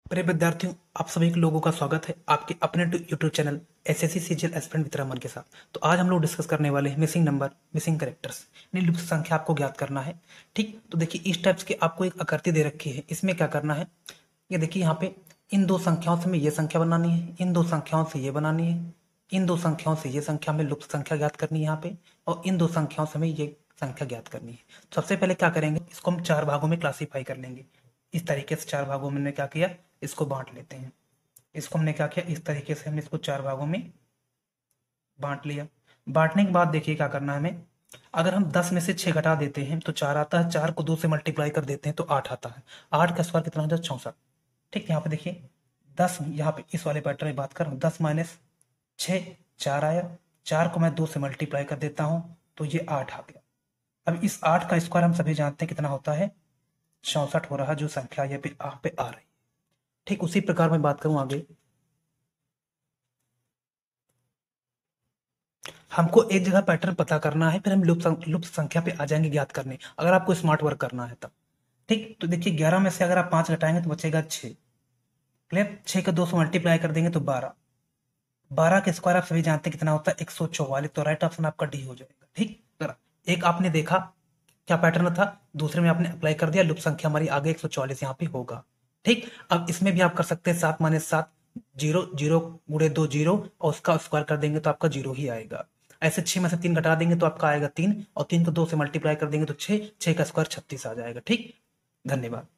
प्रिय विद्यार्थियों, आप सभी लोगों का स्वागत है आपके अपने YouTube channel SSC CGL aspirant with Raman के साथ। तो आज हम लोग डिस्कस करने वाले हैं मिसिंग नंबर, मिसिंग कैरेक्टर्स, यानी लुप्त संख्या आपको ज्ञात करना है। ठीक, तो देखिए इस टाइप्स की आपको एक आकृति दे रखी है। इसमें क्या करना है, ये देखिए यहाँ पे इन दो संख्याओं से हमें ये संख्या बनानी है, इन दो संख्याओं से ये बनानी है, इन दो संख्याओं से ये संख्या में लुप्त संख्या ज्ञात करनी है यहाँ पे, और इन दो संख्याओं से हमें ये संख्या ज्ञात करनी है। सबसे पहले क्या करेंगे, इसको हम चार भागों में क्लासीफाई कर लेंगे। इस तरीके से चार भागों में हमने क्या किया, इसको बांट लेते हैं। इसको हमने क्या किया, इस तरीके से हमने इसको चार भागों में बांट लिया। बांटने के बाद देखिए क्या करना है हमें, अगर हम 10 में से 6 घटा देते हैं तो 4 आता है, 4 को 2 से मल्टीप्लाई कर देते हैं तो 8 आता है। 8 का स्क्वायर कितना हो जाता है, 64। ठीक, यहाँ पे देखिए 10, यहाँ पे इस वाले पैटर्न में बात कर रहा हूँ, 10 माइनस 6 4 आया, 4 को मैं 2 से मल्टीप्लाई कर देता हूँ तो ये 8 आ गया। अब इस 8 का स्क्वायर हम सभी जानते हैं कितना होता है, 64 हो रहा, जो संख्या ये पे आ रही। ठीक उसी प्रकार मैं बात करूं आगे, हमको एक जगह पैटर्न पता करना है, फिर हम लुप्त संख्या पे आ जाएंगे ज्ञात करने, अगर आपको स्मार्ट वर्क करना है तब। ठीक, तो देखिए 11 में से अगर आप 5 घटाएंगे तो बचेगा 6। क्लियर, 6 का 2 से मल्टीप्लाई कर देंगे तो 12। 12 के स्क्वायर आप सभी जानते हैं कितना होता है, 144। तो राइट ऑप्शन आपका डी हो जाएगा। ठीक, जरा एक आपने देखा क्या पैटर्न था, दूसरे में आपने अप्लाई कर दिया, लुप्त संख्या हमारी आगे 144 यहाँ पे होगा। ठीक, अब इसमें भी आप कर सकते हैं 7 माइनस 7, 0 0 गुड़े 2 0, और उसका स्क्वायर कर देंगे तो आपका 0 ही आएगा। ऐसे 6 में से 3 घटा देंगे तो आपका आएगा 3, और 3 को 2 से मल्टीप्लाई कर देंगे तो 6, 6 का स्क्वायर 36 आ जाएगा। ठीक, धन्यवाद।